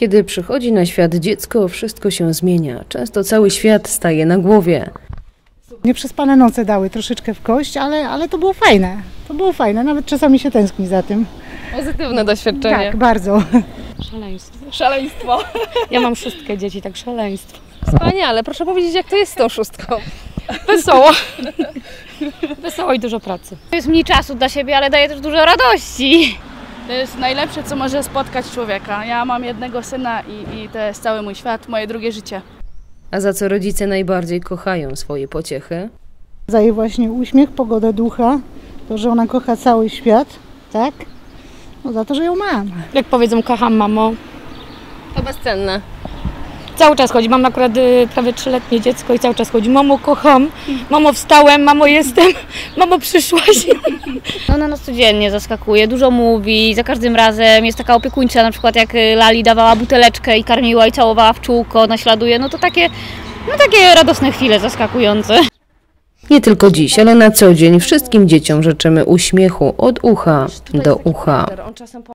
Kiedy przychodzi na świat dziecko, wszystko się zmienia. Często cały świat staje na głowie. Nieprzespane noce dały troszeczkę w kość, ale to było fajne. To było fajne, nawet czasami się tęskni za tym. Pozytywne doświadczenie. Tak, bardzo. Szaleństwo. Ja mam 6 dzieci, tak szaleństwo. Wspaniale. Proszę powiedzieć, jak to jest z tą 6? Wesoło. Wesoło i dużo pracy. Jest mniej czasu dla siebie, ale daje też dużo radości. To jest najlepsze, co może spotkać człowieka. Ja mam jednego syna i to jest cały mój świat, moje drugie życie. A za co rodzice najbardziej kochają swoje pociechy? Za jej właśnie uśmiech, pogodę ducha, to, że ona kocha cały świat, tak? No za to, że ją mam. Jak powiedzą, kocham mamo. To bezcenne. Cały czas chodzi. Mam akurat prawie 3-letnie dziecko i cały czas chodzi. Mamo, kocham. Mamo, wstałem. Mamo, jestem. Mamo, przyszłaś. Ona nas codziennie zaskakuje, dużo mówi, za każdym razem jest taka opiekuńcza, na przykład jak Lali dawała buteleczkę i karmiła i całowała w czółko, naśladuje, no to takie radosne chwile zaskakujące. Nie tylko dziś, ale na co dzień wszystkim dzieciom życzymy uśmiechu od ucha do ucha.